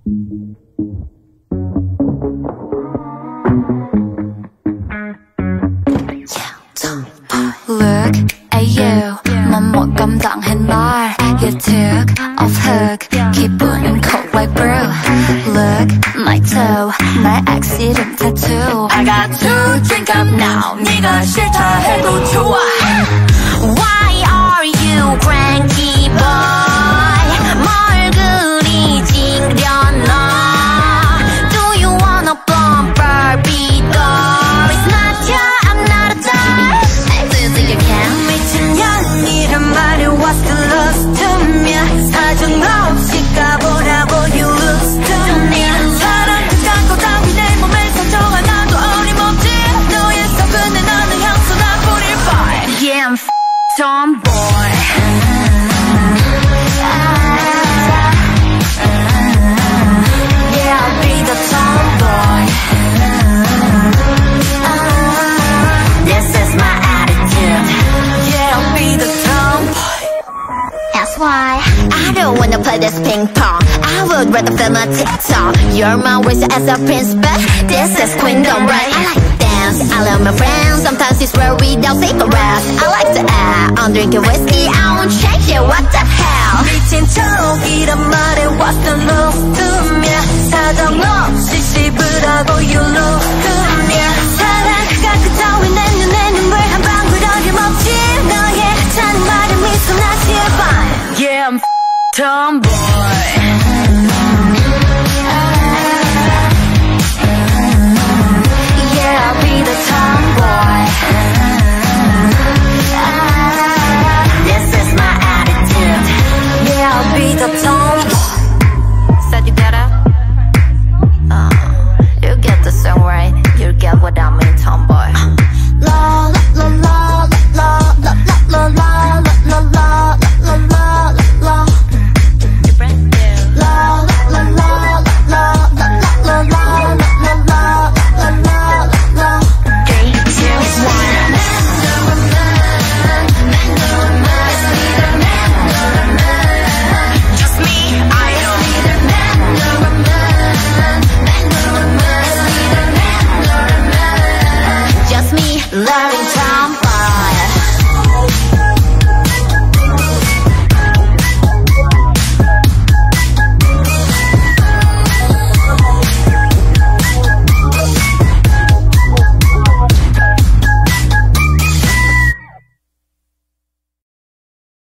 Look at you, 넌 못 감당해 날. You took off hook, 기분은 cold like brew. Look, my toe, 날 accident tattoo. I got to drink up now, 네가 싫다 해도 좋아. Why are you cranky boy? 뭘 그리 징그려나? Do you wanna bump Barbie doll? It's not your, I'm not a doll. Do you think you can? 미친년이란 말이 what's the loss to me? 사정 없이 가보라고 you lose to me. 사랑 갖고 담긴 내 몸에 상처가 나도 어림없지. 너의 속근에 나는 향수 나 뿌릴 fire. Yeah, I'm tomboy. Yeah, I'll be the tomboy. This is my attitude. Yeah, I'll be the tomboy. That's why I don't wanna play this ping pong. I would rather film a TikTok. You're my waist as a prince, but this is queendom, right? I like to dance, I love my friends. Sometimes it's where we don't take a rest. I like to act, I'm drinking whiskey, I won't change it, what the hell? 미친 척이란 말에 what's the love to me? 사정 없이 씹으라고 you lose to me. 사랑가 그따위 내 눈에 눈물 한 방울 어림없지. 너의 하찮은 말에 미소 나 제발. Yeah, I'm tomboy.